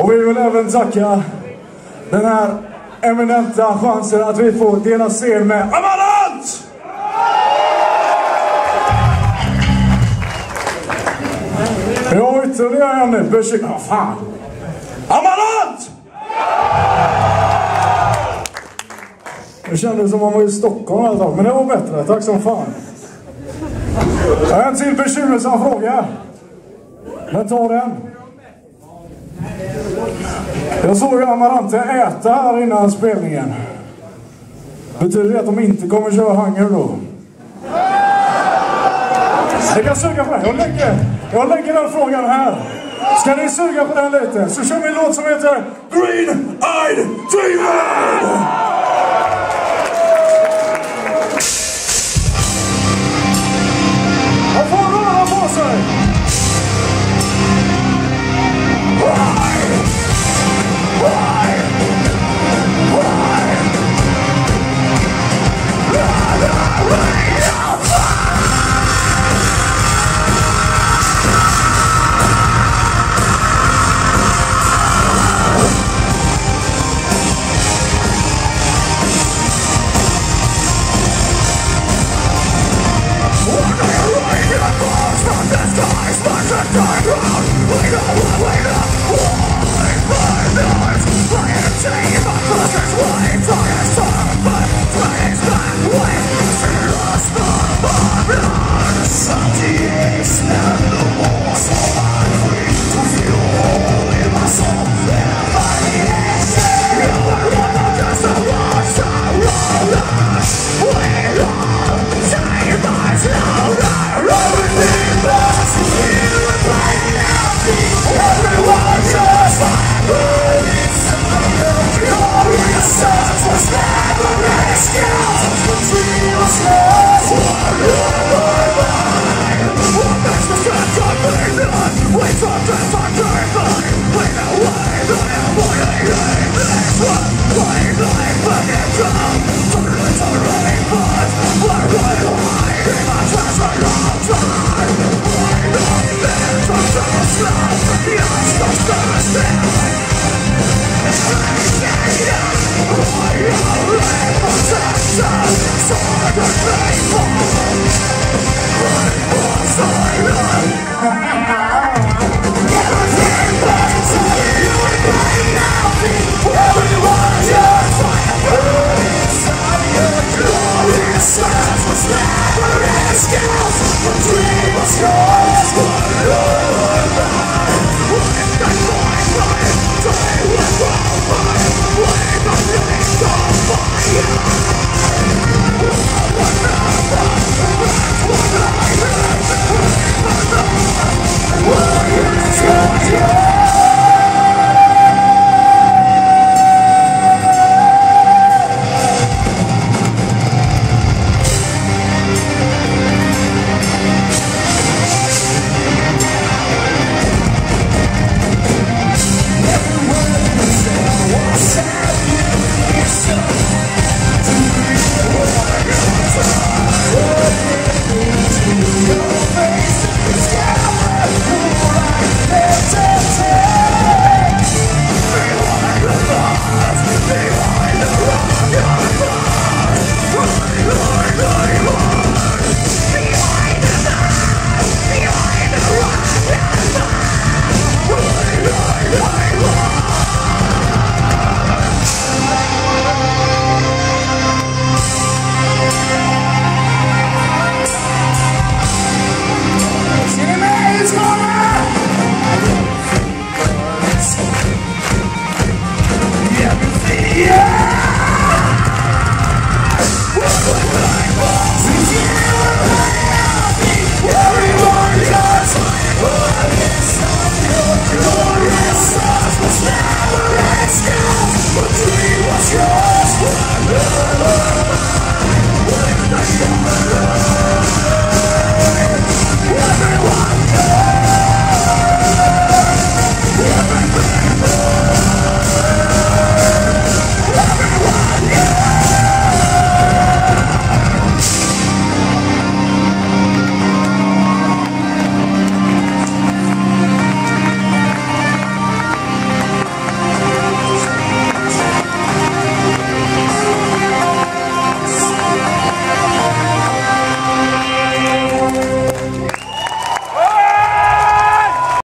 Och vi vill även tacka den här eminenta chansen att vi får dela scen med Amarant! Ja, ytterligare en nu. Fan! Amarant! Det kändes som man var i Stockholm alla tag, men det var bättre. Tack som fan. Jag har en till bekymmersam fråga. Men ta den. Jag såg Amarante äta här innan spelningen. Betyder det att de inte kommer köra hunger då? Jag kan suga på den. Jag lägger den frågan här. Ska ni suga på den lite? Så kör vi en låt som heter Green-Eyed Dreamer! Han får röra på sig! Yeah.